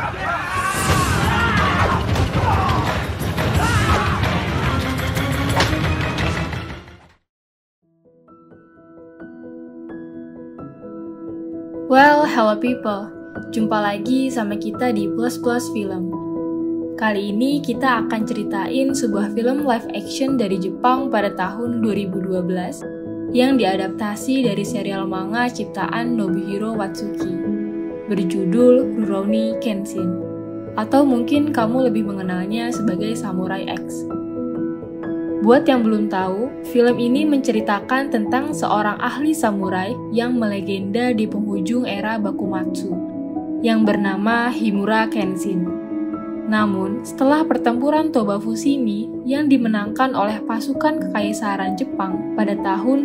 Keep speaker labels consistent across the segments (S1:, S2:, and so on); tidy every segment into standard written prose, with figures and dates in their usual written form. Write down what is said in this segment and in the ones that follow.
S1: Well, hello people. Jumpa lagi sama kita di Plus Plus Film. Kali ini kita akan ceritain sebuah film live action dari Jepang pada tahun 2012 yang diadaptasi dari serial manga ciptaan Nobuhiro Watsuki berjudul Rurouni Kenshin, atau mungkin kamu lebih mengenalnya sebagai Samurai X. Buat yang belum tahu, film ini menceritakan tentang seorang ahli samurai yang melegenda di penghujung era Bakumatsu, yang bernama Himura Kenshin. Namun, setelah pertempuran Toba Fushimi yang dimenangkan oleh pasukan Kekaisaran Jepang pada tahun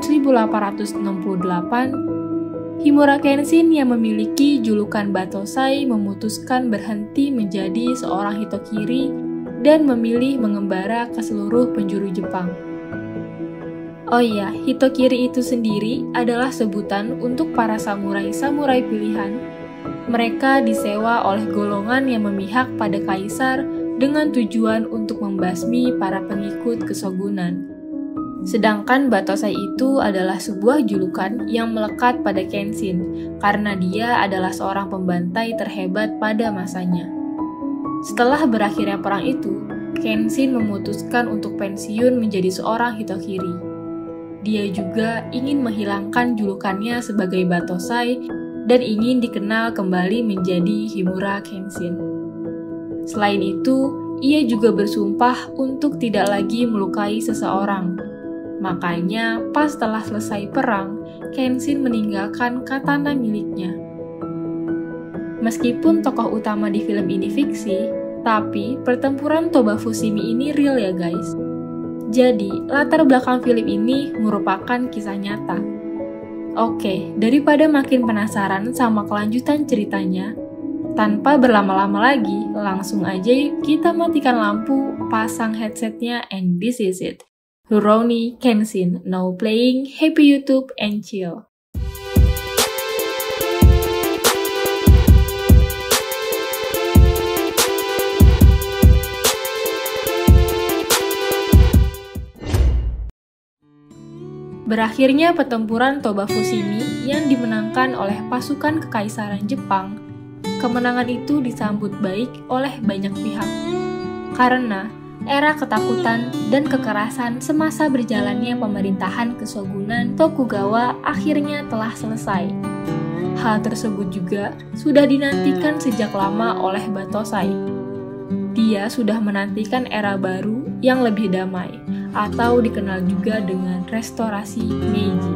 S1: 1868, Himura Kenshin yang memiliki julukan Batosai memutuskan berhenti menjadi seorang hitokiri dan memilih mengembara ke seluruh penjuru Jepang. Oh iya, hitokiri itu sendiri adalah sebutan untuk para samurai-samurai pilihan. Mereka disewa oleh golongan yang memihak pada kaisar dengan tujuan untuk membasmi para pengikut kesogunan. Sedangkan Batosai itu adalah sebuah julukan yang melekat pada Kenshin karena dia adalah seorang pembantai terhebat pada masanya. Setelah berakhirnya perang itu, Kenshin memutuskan untuk pensiun menjadi seorang hitokiri. Dia juga ingin menghilangkan julukannya sebagai Batosai dan ingin dikenal kembali menjadi Himura Kenshin. Selain itu, ia juga bersumpah untuk tidak lagi melukai seseorang. Makanya, pas setelah selesai perang, Kenshin meninggalkan katana miliknya. Meskipun tokoh utama di film ini fiksi, tapi pertempuran Toba Fushimi ini real ya guys. Jadi, latar belakang film ini merupakan kisah nyata. Oke, daripada makin penasaran sama kelanjutan ceritanya, tanpa berlama-lama lagi, langsung aja kita matikan lampu, pasang headsetnya, and this is it. Rurouni Kenshin, now playing, happy YouTube and chill. Berakhirnya pertempuran Toba Fushimi yang dimenangkan oleh pasukan Kekaisaran Jepang, kemenangan itu disambut baik oleh banyak pihak. Karena era ketakutan dan kekerasan semasa berjalannya pemerintahan kesogunan Tokugawa akhirnya telah selesai. Hal tersebut juga sudah dinantikan sejak lama oleh Batosai. Dia sudah menantikan era baru yang lebih damai, atau dikenal juga dengan restorasi Meiji.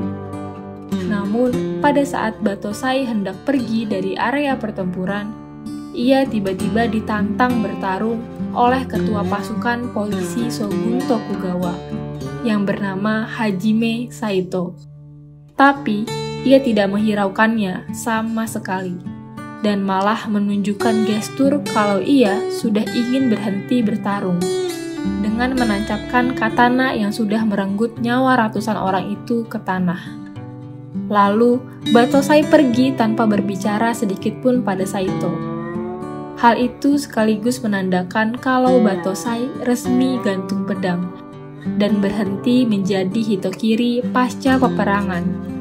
S1: Namun, pada saat Batosai hendak pergi dari area pertempuran, ia tiba-tiba ditantang bertarung oleh ketua pasukan polisi Shogun Tokugawa yang bernama Hajime Saito. Tapi, ia tidak menghiraukannya sama sekali, dan malah menunjukkan gestur kalau ia sudah ingin berhenti bertarung dengan menancapkan katana yang sudah merenggut nyawa ratusan orang itu ke tanah. Lalu, Batosai pergi tanpa berbicara sedikitpun pada Saito. Hal itu sekaligus menandakan kalau Batosai resmi gantung pedang dan berhenti menjadi hitokiri pasca peperangan.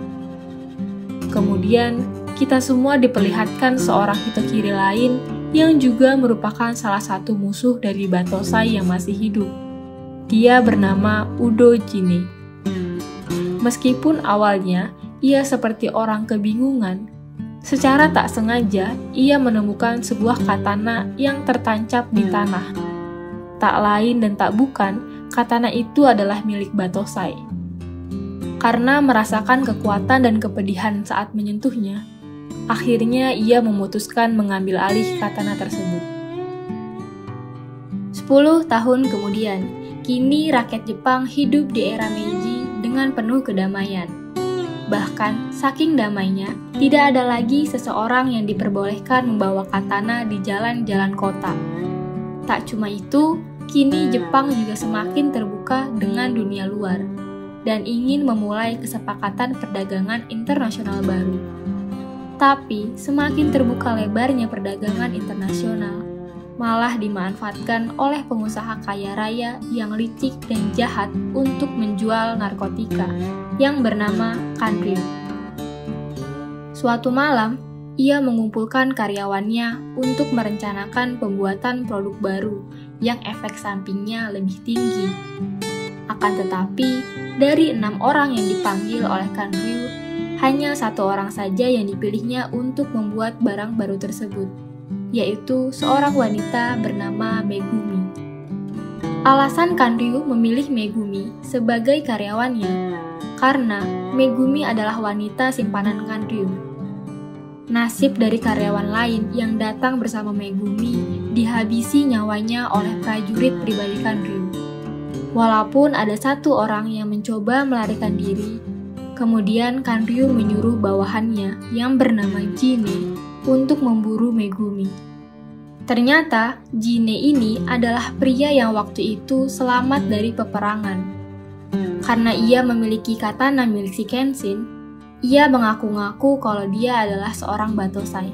S1: Kemudian, kita semua diperlihatkan seorang hitokiri lain yang juga merupakan salah satu musuh dari Batosai yang masih hidup. Dia bernama Udo Jine. Meskipun awalnya ia seperti orang kebingungan, secara tak sengaja ia menemukan sebuah katana yang tertancap di tanah. Tak lain dan tak bukan, katana itu adalah milik Batosai. Karena merasakan kekuatan dan kepedihan saat menyentuhnya, akhirnya ia memutuskan mengambil alih katana tersebut. 10 tahun kemudian, kini rakyat Jepang hidup di era Meiji dengan penuh kedamaian. Bahkan, saking damainya, tidak ada lagi seseorang yang diperbolehkan membawa katana di jalan-jalan kota. Tak cuma itu, kini Jepang juga semakin terbuka dengan dunia luar dan ingin memulai kesepakatan perdagangan internasional baru. Tapi semakin terbuka lebarnya perdagangan internasional, malah dimanfaatkan oleh pengusaha kaya raya yang licik dan jahat untuk menjual narkotika yang bernama Kanryu. Suatu malam, ia mengumpulkan karyawannya untuk merencanakan pembuatan produk baru yang efek sampingnya lebih tinggi. Akan tetapi, dari 6 orang yang dipanggil oleh Kanryu, hanya 1 orang saja yang dipilihnya untuk membuat barang baru tersebut, yaitu seorang wanita bernama Megumi. Alasan Kanryu memilih Megumi sebagai karyawannya karena Megumi adalah wanita simpanan Kanryu. Nasib dari karyawan lain yang datang bersama Megumi dihabisi nyawanya oleh prajurit pribadi Kanryu. Walaupun ada 1 orang yang mencoba melarikan diri, kemudian Kanryu menyuruh bawahannya yang bernama Jine untuk memburu Megumi. Ternyata Jine ini adalah pria yang waktu itu selamat dari peperangan. Karena ia memiliki katana milik si Kenshin, ia mengaku-ngaku kalau dia adalah seorang Batosai.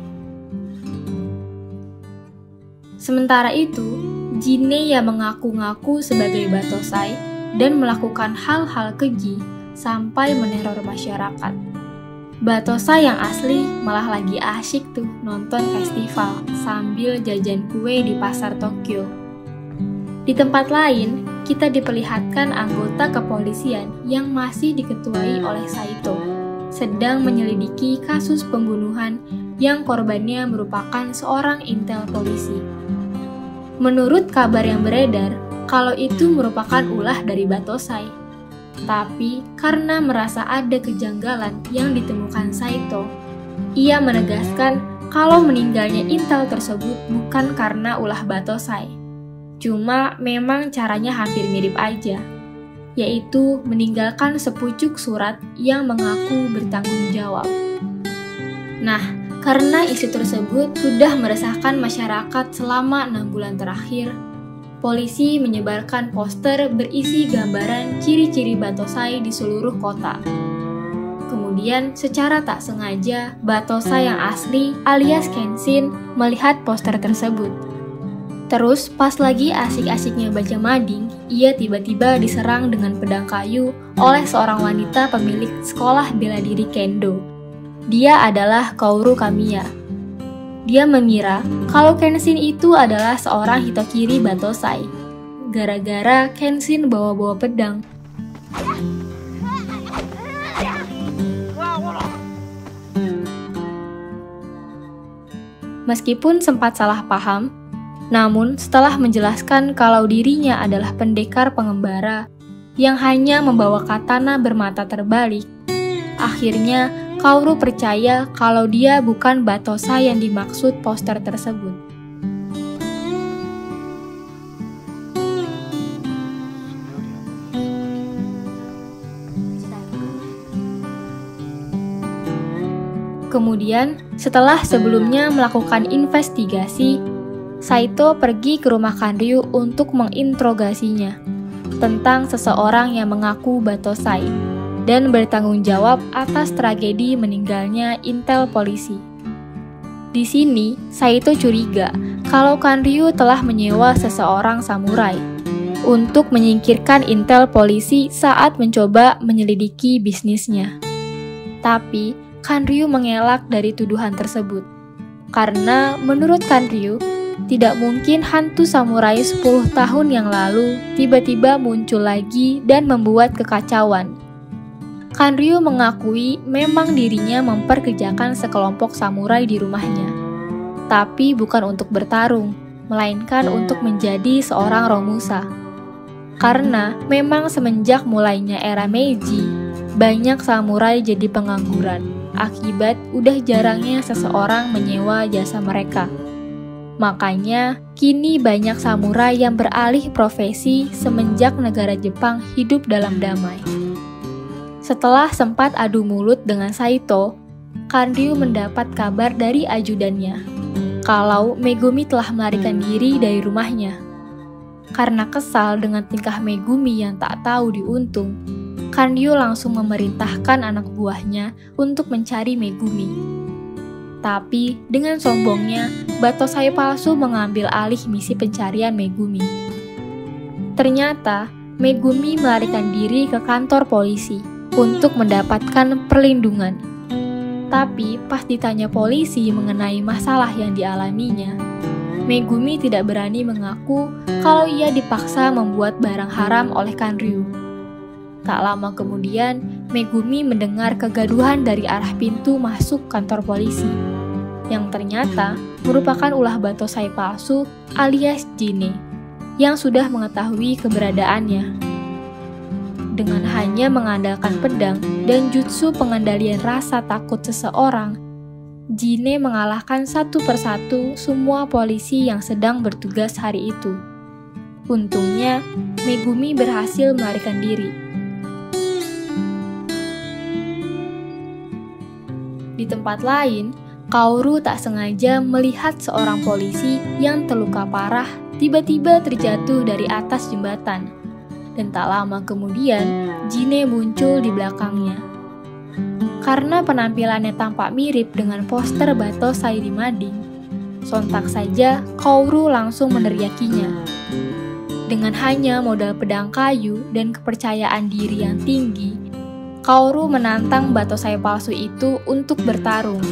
S1: Sementara itu, Jine yang mengaku-ngaku sebagai Batosai dan melakukan hal-hal keji sampai meneror masyarakat. Batosai yang asli malah lagi asyik tuh nonton festival sambil jajan kue di pasar Tokyo. Di tempat lain, kita diperlihatkan anggota kepolisian yang masih diketuai oleh Saito sedang menyelidiki kasus pembunuhan yang korbannya merupakan seorang intel polisi. Menurut kabar yang beredar, kalau itu merupakan ulah dari Batosai. Tapi karena merasa ada kejanggalan yang ditemukan Saito, ia menegaskan kalau meninggalnya intel tersebut bukan karena ulah Batosai. Cuma memang caranya hampir mirip aja, yaitu meninggalkan sepucuk surat yang mengaku bertanggung jawab. Nah, karena isu tersebut sudah meresahkan masyarakat selama 6 bulan terakhir, polisi menyebarkan poster berisi gambaran ciri-ciri Batosai di seluruh kota. Kemudian, secara tak sengaja, Batosai yang asli alias Kenshin melihat poster tersebut. Terus, pas lagi asik-asiknya baca mading, ia tiba-tiba diserang dengan pedang kayu oleh seorang wanita pemilik sekolah bela diri Kendo. Dia adalah Kaoru Kamiya. Dia mengira kalau Kenshin itu adalah seorang Hitokiri Batosai, gara-gara Kenshin bawa-bawa pedang. Meskipun sempat salah paham, namun setelah menjelaskan kalau dirinya adalah pendekar pengembara yang hanya membawa katana bermata terbalik, akhirnya Kaoru percaya kalau dia bukan Batosai yang dimaksud poster tersebut. Kemudian, setelah sebelumnya melakukan investigasi, Saito pergi ke rumah Kanryu untuk menginterogasinya tentang seseorang yang mengaku Batosai dan bertanggung jawab atas tragedi meninggalnya intel polisi. Di sini, Saito curiga kalau Kanryu telah menyewa seseorang samurai untuk menyingkirkan intel polisi saat mencoba menyelidiki bisnisnya. Tapi, Kanryu mengelak dari tuduhan tersebut, karena menurut Kanryu, tidak mungkin hantu samurai 10 tahun yang lalu tiba-tiba muncul lagi dan membuat kekacauan. Kanryu mengakui memang dirinya memperkerjakan sekelompok samurai di rumahnya, tapi bukan untuk bertarung, melainkan untuk menjadi seorang romusa. Karena memang semenjak mulainya era Meiji, banyak samurai jadi pengangguran, akibat udah jarangnya seseorang menyewa jasa mereka. Makanya, kini banyak samurai yang beralih profesi semenjak negara Jepang hidup dalam damai. Setelah sempat adu mulut dengan Saito, Kanryu mendapat kabar dari ajudannya kalau Megumi telah melarikan diri dari rumahnya. Karena kesal dengan tingkah Megumi yang tak tahu diuntung, Kanryu langsung memerintahkan anak buahnya untuk mencari Megumi. Tapi dengan sombongnya, Batosai palsu mengambil alih misi pencarian Megumi. Ternyata, Megumi melarikan diri ke kantor polisi untuk mendapatkan perlindungan. Tapi pas ditanya polisi mengenai masalah yang dialaminya, Megumi tidak berani mengaku kalau ia dipaksa membuat barang haram oleh Kanryu. Tak lama kemudian, Megumi mendengar kegaduhan dari arah pintu masuk kantor polisi, yang ternyata merupakan ulah Batosai palsu alias Jine, yang sudah mengetahui keberadaannya. Dengan hanya mengandalkan pedang dan jutsu pengendalian rasa takut seseorang, Jine mengalahkan satu persatu semua polisi yang sedang bertugas hari itu. Untungnya, Megumi berhasil melarikan diri. Di tempat lain, Kaoru tak sengaja melihat seorang polisi yang terluka parah tiba-tiba terjatuh dari atas jembatan. Dan tak lama kemudian, Jine muncul di belakangnya. Karena penampilannya tampak mirip dengan poster Batosai di mading, sontak saja Kaoru langsung meneriakinya. Dengan hanya modal pedang kayu dan kepercayaan diri yang tinggi, Kaoru menantang Batosai palsu itu untuk bertarung.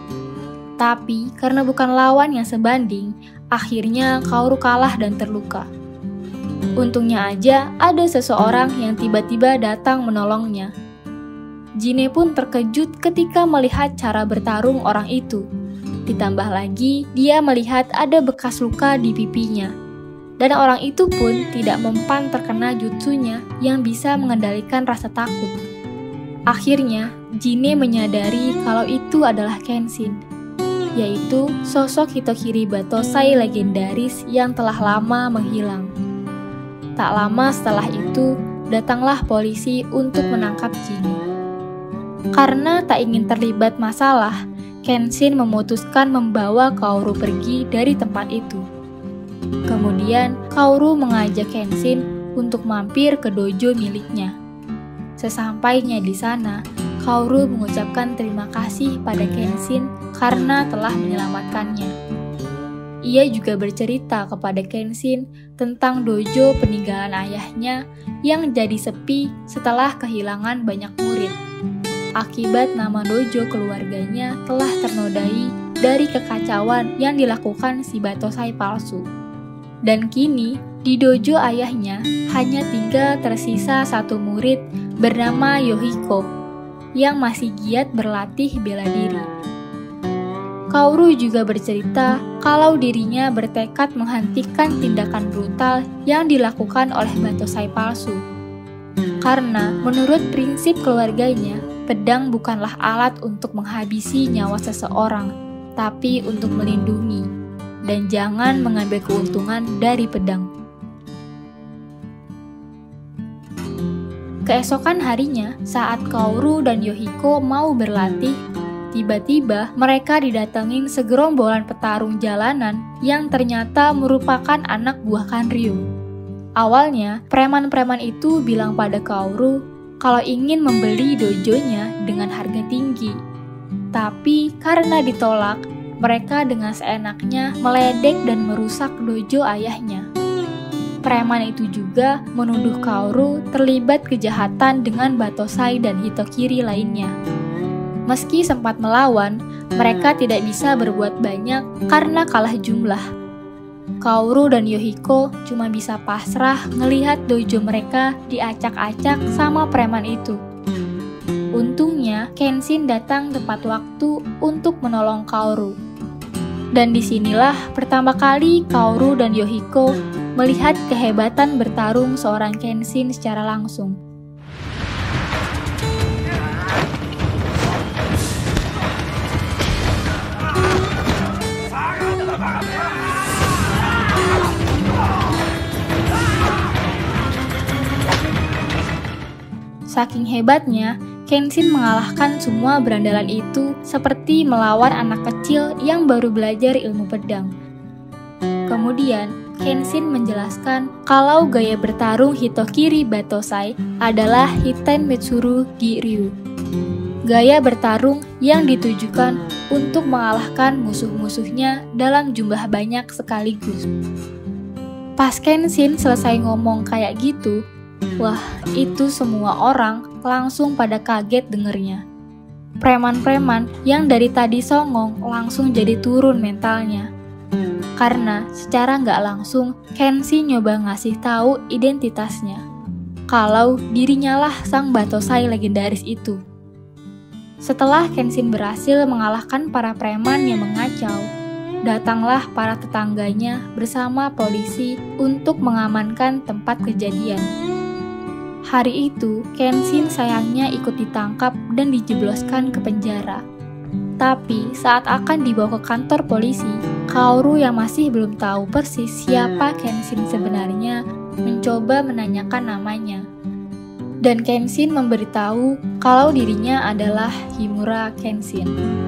S1: Tapi karena bukan lawan yang sebanding, akhirnya Kaoru kalah dan terluka. Untungnya aja ada seseorang yang tiba-tiba datang menolongnya. Jine pun terkejut ketika melihat cara bertarung orang itu. Ditambah lagi, dia melihat ada bekas luka di pipinya. Dan orang itu pun tidak mempan terkena jutsunya yang bisa mengendalikan rasa takut. Akhirnya, Jine menyadari kalau itu adalah Kenshin, yaitu sosok Hitokiri Batosai legendaris yang telah lama menghilang. Tak lama setelah itu, datanglah polisi untuk menangkap Jine. Karena tak ingin terlibat masalah, Kenshin memutuskan membawa Kaoru pergi dari tempat itu. Kemudian, Kaoru mengajak Kenshin untuk mampir ke dojo miliknya. Sesampainya di sana, Kaoru mengucapkan terima kasih pada Kenshin karena telah menyelamatkannya. Ia juga bercerita kepada Kenshin tentang dojo peninggalan ayahnya yang jadi sepi setelah kehilangan banyak murid. Akibat nama dojo keluarganya telah ternodai dari kekacauan yang dilakukan si Batosai palsu. Dan kini, di dojo ayahnya hanya tinggal tersisa satu murid bernama Yohiko yang masih giat berlatih bela diri. Kaoru juga bercerita kalau dirinya bertekad menghentikan tindakan brutal yang dilakukan oleh Batosai palsu. Karena menurut prinsip keluarganya, pedang bukanlah alat untuk menghabisi nyawa seseorang, tapi untuk melindungi, dan jangan mengambil keuntungan dari pedang. Keesokan harinya, saat Kaoru dan Yohiko mau berlatih, tiba-tiba mereka didatengin segerombolan petarung jalanan yang ternyata merupakan anak buah Kanryu. Awalnya, preman-preman itu bilang pada Kaoru kalau ingin membeli dojonya dengan harga tinggi. Tapi karena ditolak, mereka dengan seenaknya meledek dan merusak dojo ayahnya. Preman itu juga menuduh Kaoru terlibat kejahatan dengan Batosai dan Hitokiri lainnya. Meski sempat melawan, mereka tidak bisa berbuat banyak karena kalah jumlah. Kaoru dan Yohiko cuma bisa pasrah ngelihat dojo mereka diacak-acak sama preman itu. Untungnya, Kenshin datang tepat waktu untuk menolong Kaoru. Dan disinilah pertama kali Kaoru dan Yohiko melihat kehebatan bertarung seorang Kenshin secara langsung. Saking hebatnya, Kenshin mengalahkan semua berandalan itu seperti melawan anak kecil yang baru belajar ilmu pedang. Kemudian, Kenshin menjelaskan kalau gaya bertarung Hitokiri Batosai adalah Hiten Mitsuru Giryu. gaya bertarung yang ditujukan untuk mengalahkan musuh-musuhnya dalam jumlah banyak sekaligus. Pas Kenshin selesai ngomong kayak gitu, wah, itu semua orang langsung pada kaget dengernya. Preman-preman yang dari tadi songong langsung jadi turun mentalnya. Karena secara nggak langsung, Kenshin nyoba ngasih tahu identitasnya. Kalau dirinya lah sang Batosai legendaris itu. Setelah Kenshin berhasil mengalahkan para preman yang mengacau, datanglah para tetangganya bersama polisi untuk mengamankan tempat kejadian. Hari itu, Kenshin sayangnya ikut ditangkap dan dijebloskan ke penjara. Tapi saat akan dibawa ke kantor polisi, Kaoru yang masih belum tahu persis siapa Kenshin sebenarnya mencoba menanyakan namanya. Dan Kenshin memberitahu kalau dirinya adalah Himura Kenshin.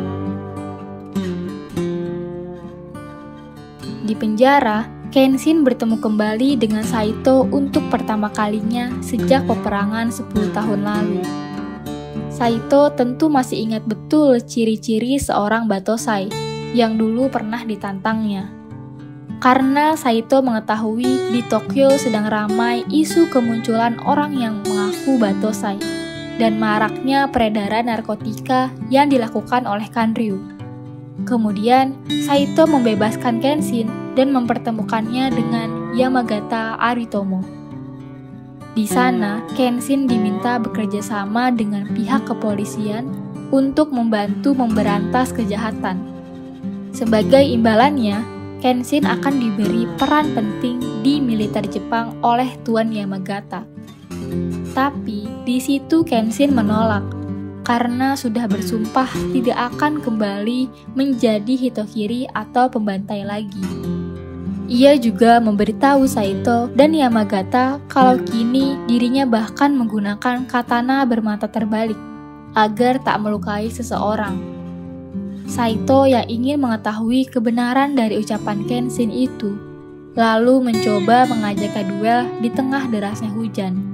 S1: Di penjara, Kenshin bertemu kembali dengan Saito untuk pertama kalinya sejak peperangan 10 tahun lalu. Saito tentu masih ingat betul ciri-ciri seorang Batosai yang dulu pernah ditantangnya. Karena Saito mengetahui di Tokyo sedang ramai isu kemunculan orang yang mengaku Batosai dan maraknya peredaran narkotika yang dilakukan oleh Kanryu. Kemudian, Saito membebaskan Kenshin dan mempertemukannya dengan Yamagata Aritomo. Di sana, Kenshin diminta bekerja sama dengan pihak kepolisian untuk membantu memberantas kejahatan. Sebagai imbalannya, Kenshin akan diberi peran penting di militer Jepang oleh Tuan Yamagata. Tapi, di situ Kenshin menolak, karena sudah bersumpah tidak akan kembali menjadi Hitokiri atau pembantai lagi. Ia juga memberitahu Saito dan Yamagata kalau kini dirinya bahkan menggunakan katana bermata terbalik agar tak melukai seseorang. Saito yang ingin mengetahui kebenaran dari ucapan Kenshin itu, lalu mencoba mengajaknya duel di tengah derasnya hujan.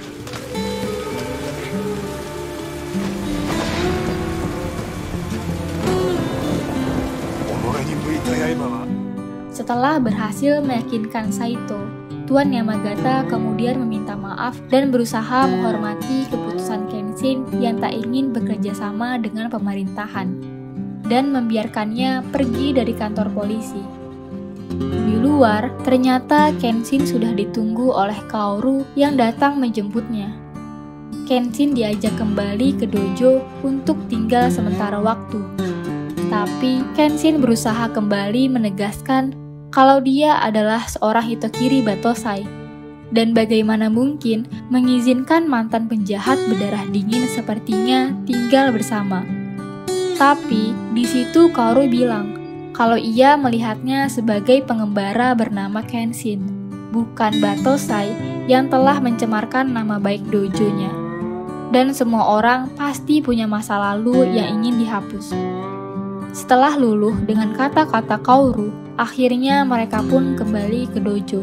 S1: Setelah berhasil meyakinkan Saito, Tuan Yamagata kemudian meminta maaf dan berusaha menghormati keputusan Kenshin yang tak ingin bekerja sama dengan pemerintahan dan membiarkannya pergi dari kantor polisi. Di luar, ternyata Kenshin sudah ditunggu oleh Kaoru yang datang menjemputnya. Kenshin diajak kembali ke dojo untuk tinggal sementara waktu. Tapi Kenshin berusaha kembali menegaskan kalau dia adalah seorang Hitokiri Batosai, dan bagaimana mungkin mengizinkan mantan penjahat berdarah dingin sepertinya tinggal bersama. Tapi di situ Kaoru bilang kalau ia melihatnya sebagai pengembara bernama Kenshin, bukan Batosai yang telah mencemarkan nama baik dojonya. Dan semua orang pasti punya masa lalu yang ingin dihapus. Setelah luluh dengan kata-kata Kaoru, akhirnya mereka pun kembali ke dojo.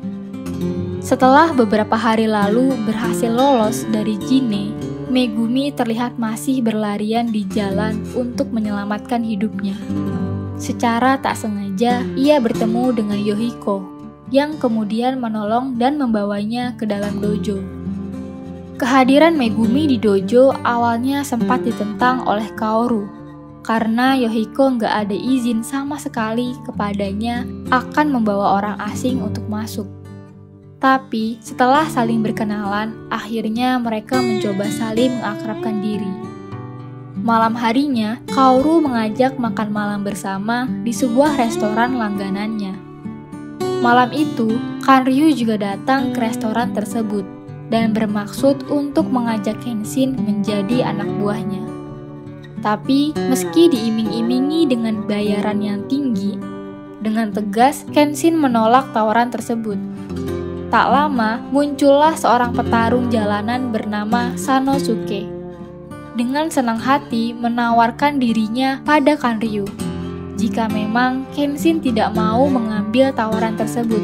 S1: Setelah beberapa hari lalu berhasil lolos dari Jine, Megumi terlihat masih berlarian di jalan untuk menyelamatkan hidupnya. Secara tak sengaja, ia bertemu dengan Yohiko, yang kemudian menolong dan membawanya ke dalam dojo. Kehadiran Megumi di dojo awalnya sempat ditentang oleh Kaoru, karena Yohiko nggak ada izin sama sekali kepadanya akan membawa orang asing untuk masuk. Tapi setelah saling berkenalan, akhirnya mereka mencoba saling mengakrabkan diri. Malam harinya, Kaoru mengajak makan malam bersama di sebuah restoran langganannya. Malam itu, Kanryu juga datang ke restoran tersebut dan bermaksud untuk mengajak Kenshin menjadi anak buahnya. Tapi, meski diiming-imingi dengan bayaran yang tinggi, dengan tegas Kenshin menolak tawaran tersebut. Tak lama, muncullah seorang petarung jalanan bernama Sanosuke. Dengan senang hati menawarkan dirinya pada Kanryu, jika memang Kenshin tidak mau mengambil tawaran tersebut.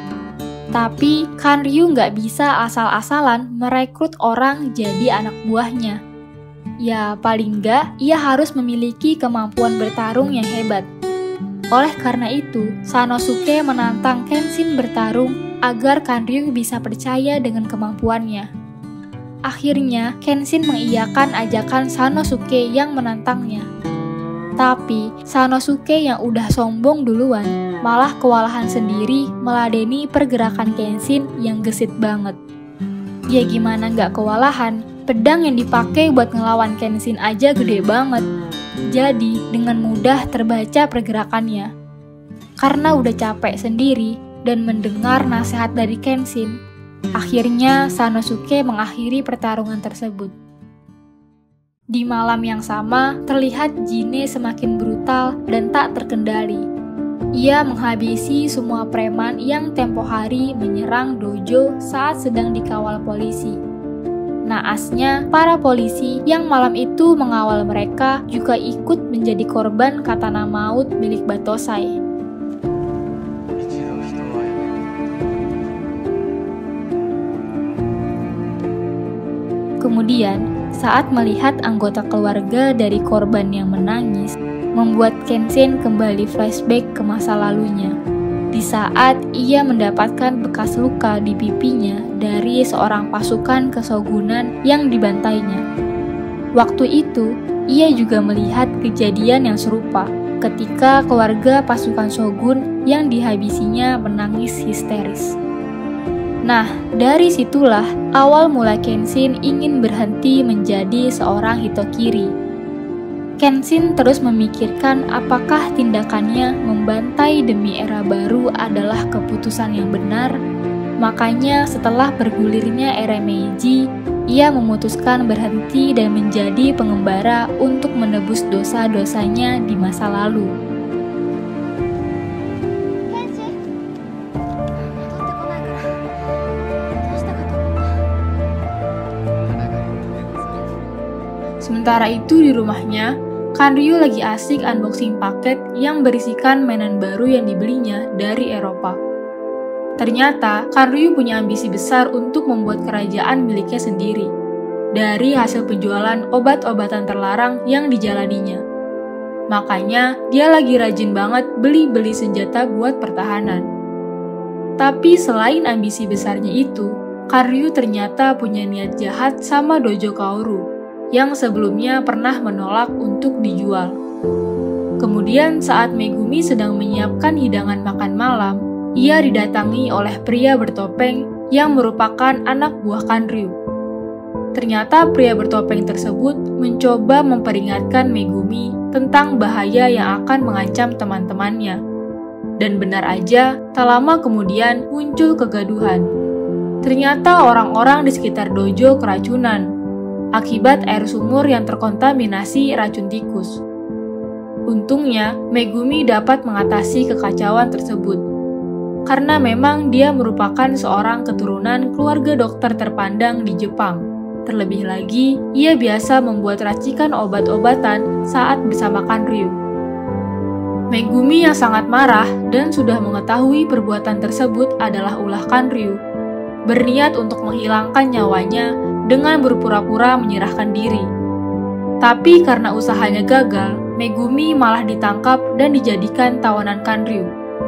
S1: Tapi, Kanryu nggak bisa asal-asalan merekrut orang jadi anak buahnya.
S2: Ya, paling nggak ia harus memiliki kemampuan bertarung yang hebat. Oleh karena itu, Sanosuke menantang Kenshin bertarung agar Kanryu bisa percaya dengan kemampuannya. Akhirnya, Kenshin mengiyakan ajakan Sanosuke yang menantangnya. Tapi, Sanosuke yang udah sombong duluan, malah kewalahan sendiri meladeni pergerakan Kenshin yang gesit banget. Ya gimana nggak kewalahan, pedang yang dipakai buat ngelawan Kenshin aja gede banget. Jadi, dengan mudah terbaca pergerakannya. Karena udah capek sendiri dan mendengar nasihat dari Kenshin, akhirnya Sanosuke mengakhiri pertarungan tersebut. Di malam yang sama, terlihat Jine semakin brutal dan tak terkendali. Ia menghabisi semua preman yang tempo hari menyerang dojo saat sedang dikawal polisi. Naasnya, para polisi yang malam itu mengawal mereka juga ikut menjadi korban katana maut milik Batosai. Kemudian, saat melihat anggota keluarga dari korban yang menangis, membuat Kenshin kembali flashback ke masa lalunya. Di saat ia mendapatkan bekas luka di pipinya dari seorang pasukan kesogunan yang dibantainya. Waktu itu, ia juga melihat kejadian yang serupa ketika keluarga pasukan shogun yang dihabisinya menangis histeris. Nah, dari situlah awal mula Kenshin ingin berhenti menjadi seorang hitokiri. Kenshin terus memikirkan apakah tindakannya membantai demi era baru adalah keputusan yang benar. Makanya setelah bergulirnya era Meiji, ia memutuskan berhenti dan menjadi pengembara untuk menebus dosa-dosanya di masa lalu.
S1: Sementara itu di rumahnya, Kanryu lagi asik unboxing paket yang berisikan mainan baru yang dibelinya dari Eropa. Ternyata, Kanryu punya ambisi besar untuk membuat kerajaan miliknya sendiri, dari hasil penjualan obat-obatan terlarang yang dijalaninya. Makanya, dia lagi rajin banget beli-beli senjata buat pertahanan. Tapi selain ambisi besarnya itu, Kanryu ternyata punya niat jahat sama dojo Kaoru, yang sebelumnya pernah menolak untuk dijual. Kemudian saat Megumi sedang menyiapkan hidangan makan malam, ia didatangi oleh pria bertopeng yang merupakan anak buah Kanryu. Ternyata pria bertopeng tersebut mencoba memperingatkan Megumi tentang bahaya yang akan mengancam teman-temannya. Dan benar aja, tak lama kemudian muncul kegaduhan. Ternyata orang-orang di sekitar dojo keracunan akibat air sumur yang terkontaminasi racun tikus. Untungnya, Megumi dapat mengatasi kekacauan tersebut. Karena memang dia merupakan seorang keturunan keluarga dokter terpandang di Jepang. Terlebih lagi, ia biasa membuat racikan obat-obatan saat bersama Kanryu. Megumi yang sangat marah dan sudah mengetahui perbuatan tersebut adalah ulah Kanryu, berniat untuk menghilangkan nyawanya dengan berpura-pura menyerahkan diri. Tapi karena usahanya gagal, Megumi malah ditangkap dan dijadikan tawanan Kanryu.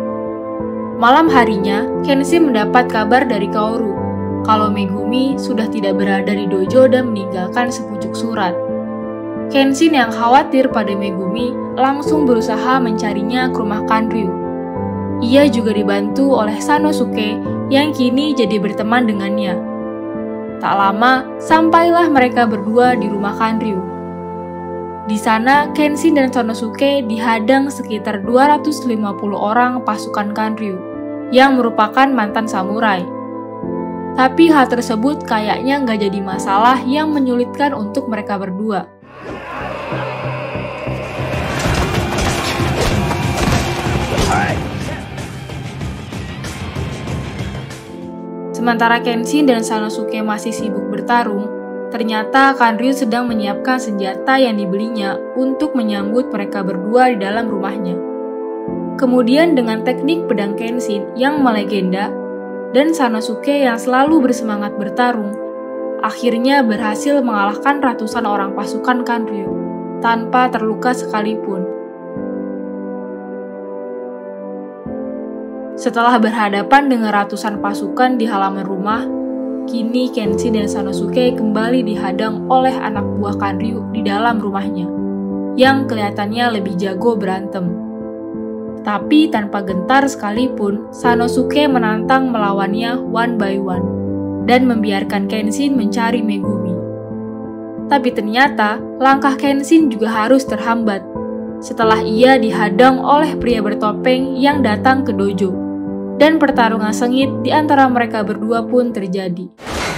S1: Malam harinya, Kenshin mendapat kabar dari Kaoru kalau Megumi sudah tidak berada di dojo dan meninggalkan sepucuk surat. Kenshin yang khawatir pada Megumi langsung berusaha mencarinya ke rumah Kanryu. Ia juga dibantu oleh Sanosuke yang kini jadi berteman dengannya. Tak lama, sampailah mereka berdua di rumah Kanryu. Di sana, Kenshin dan Sanosuke dihadang sekitar 250 orang pasukan Kanryu, yang merupakan mantan samurai. Tapi hal tersebut kayaknya nggak jadi masalah yang menyulitkan untuk mereka berdua. Sementara Kenshin dan Sanosuke masih sibuk bertarung, ternyata Kanryu sedang menyiapkan senjata yang dibelinya untuk menyambut mereka berdua di dalam rumahnya. Kemudian dengan teknik pedang Kenshin yang melegenda dan Sanosuke yang selalu bersemangat bertarung, akhirnya berhasil mengalahkan ratusan orang pasukan Kanryu tanpa terluka sekalipun. Setelah berhadapan dengan ratusan pasukan di halaman rumah, kini Kenshin dan Sanosuke kembali dihadang oleh anak buah Kanryu di dalam rumahnya, yang kelihatannya lebih jago berantem. Tapi tanpa gentar sekalipun, Sanosuke menantang melawannya one by one, dan membiarkan Kenshin mencari Megumi. Tapi ternyata, langkah Kenshin juga harus terhambat, setelah ia dihadang oleh pria bertopeng yang datang ke dojo. Dan pertarungan sengit di antara mereka berdua pun terjadi.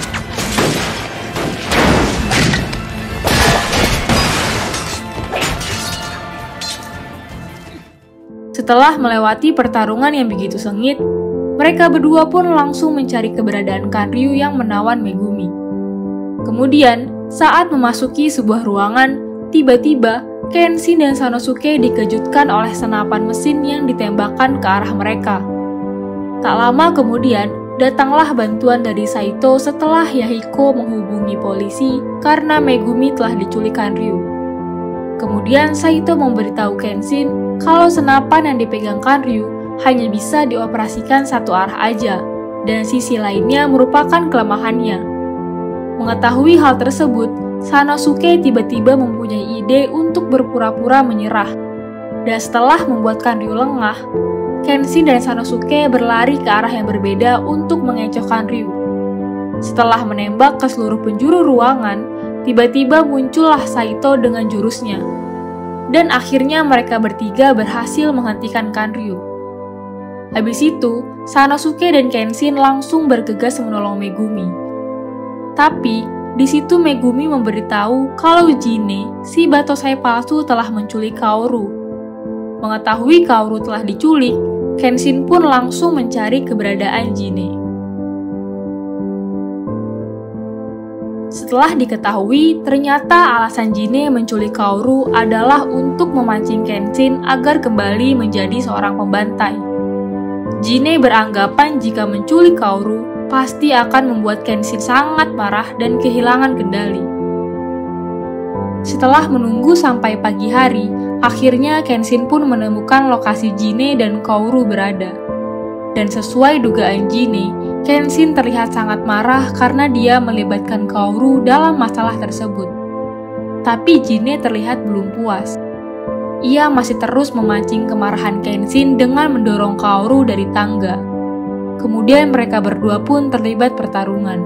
S1: Setelah melewati pertarungan yang begitu sengit, mereka berdua pun langsung mencari keberadaan Kanryu yang menawan Megumi. Kemudian, saat memasuki sebuah ruangan, tiba-tiba Kenshin dan Sanosuke dikejutkan oleh senapan mesin yang ditembakkan ke arah mereka. Tak lama kemudian, datanglah bantuan dari Saito setelah Yahiko menghubungi polisi karena Megumi telah diculik Kanryu. Kemudian Saito memberitahu Kenshin kalau senapan yang dipegang Kanryu hanya bisa dioperasikan satu arah aja, dan sisi lainnya merupakan kelemahannya. Mengetahui hal tersebut, Sanosuke tiba-tiba mempunyai ide untuk berpura-pura menyerah. Dan setelah membuat Kanryu lengah, Kenshin dan Sanosuke berlari ke arah yang berbeda untuk mengecoh Kanryu. Setelah menembak ke seluruh penjuru ruangan, tiba-tiba muncullah Saito dengan jurusnya. Dan akhirnya mereka bertiga berhasil menghentikan Kanryu. Habis itu, Sanosuke dan Kenshin langsung bergegas menolong Megumi. Tapi, di situ Megumi memberitahu kalau Jine, si batosai palsu, telah menculik Kaoru. Mengetahui Kaoru telah diculik, Kenshin pun langsung mencari keberadaan Jine. Setelah diketahui, ternyata alasan Jine menculik Kaoru adalah untuk memancing Kenshin agar kembali menjadi seorang pembantai. Jine beranggapan jika menculik Kaoru, pasti akan membuat Kenshin sangat marah dan kehilangan kendali. Setelah menunggu sampai pagi hari, akhirnya Kenshin pun menemukan lokasi Jine dan Kaoru berada. Dan sesuai dugaan Jine, Kenshin terlihat sangat marah karena dia melibatkan Kaoru dalam masalah tersebut. Tapi Jine terlihat belum puas. Ia masih terus memancing kemarahan Kenshin dengan mendorong Kaoru dari tangga. Kemudian mereka berdua pun terlibat pertarungan.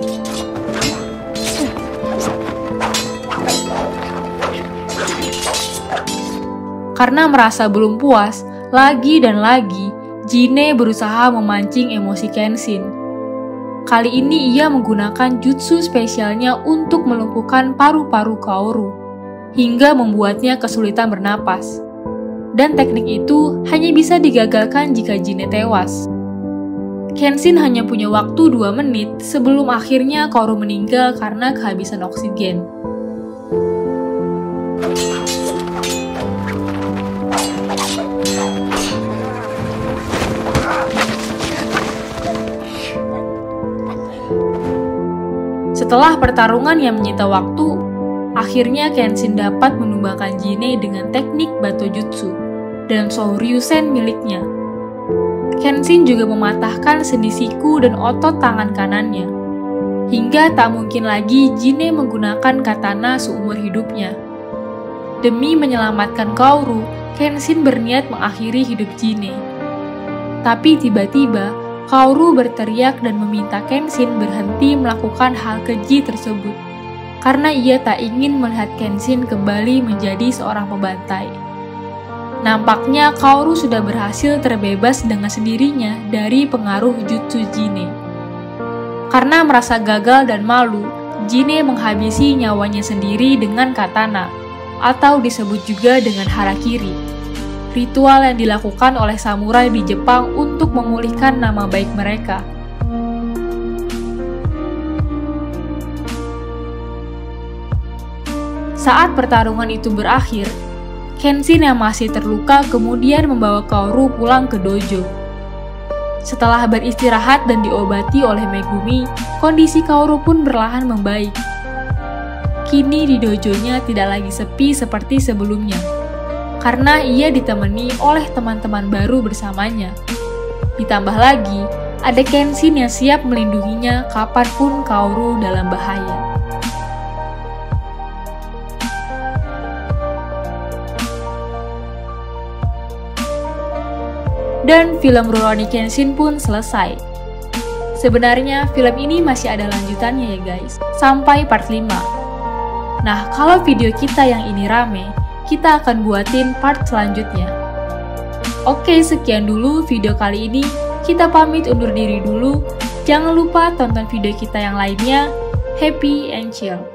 S1: Karena merasa belum puas, lagi dan lagi, Jine berusaha memancing emosi Kenshin. Kali ini ia menggunakan jutsu spesialnya untuk melumpuhkan paru-paru Kaoru, hingga membuatnya kesulitan bernapas. Dan teknik itu hanya bisa digagalkan jika Jine tewas. Kenshin hanya punya waktu 2 menit sebelum akhirnya Kaoru meninggal karena kehabisan oksigen. Setelah pertarungan yang menyita waktu, akhirnya Kenshin dapat menumbangkan Jine dengan teknik Bato Jutsu dan Shoryusen miliknya. Kenshin juga mematahkan sendi siku dan otot tangan kanannya, hingga tak mungkin lagi Jine menggunakan katana seumur hidupnya. Demi menyelamatkan Kaoru, Kenshin berniat mengakhiri hidup Jine. Tapi tiba-tiba, Kaoru berteriak dan meminta Kenshin berhenti melakukan hal keji tersebut, karena ia tak ingin melihat Kenshin kembali menjadi seorang pembantai. Nampaknya Kaoru sudah berhasil terbebas dengan sendirinya dari pengaruh jutsu Jine. Karena merasa gagal dan malu, Jine menghabisi nyawanya sendiri dengan katana, atau disebut juga dengan harakiri. Ritual yang dilakukan oleh samurai di Jepang untuk memulihkan nama baik mereka. Saat pertarungan itu berakhir, Kenshin yang masih terluka kemudian membawa Kaoru pulang ke dojo. Setelah beristirahat dan diobati oleh Megumi, kondisi Kaoru pun perlahan membaik. Kini di dojonya tidak lagi sepi seperti sebelumnya, karena ia ditemani oleh teman-teman baru bersamanya. Ditambah lagi, ada Kenshin yang siap melindunginya kapanpun Kaoru dalam bahaya. Dan film Rurouni Kenshin pun selesai. Sebenarnya film ini masih ada lanjutannya ya guys, sampai part 5. Nah, kalau video kita yang ini rame, kita akan buatin part selanjutnya. Oke, sekian dulu video kali ini. Kita pamit undur diri dulu. Jangan lupa tonton video kita yang lainnya. Happy and chill.